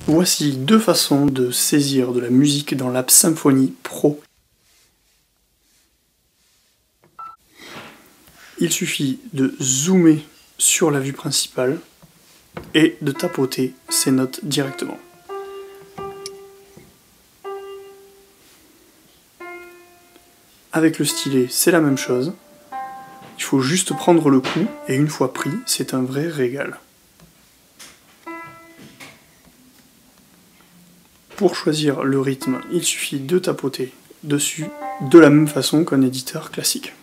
Voici deux façons de saisir de la musique dans l'app Symfony Pro. Il suffit de zoomer sur la vue principale et de tapoter ces notes directement. Avec le stylet, c'est la même chose. Il faut juste prendre le coup, et une fois pris, c'est un vrai régal. Pour choisir le rythme, il suffit de tapoter dessus de la même façon qu'un éditeur classique.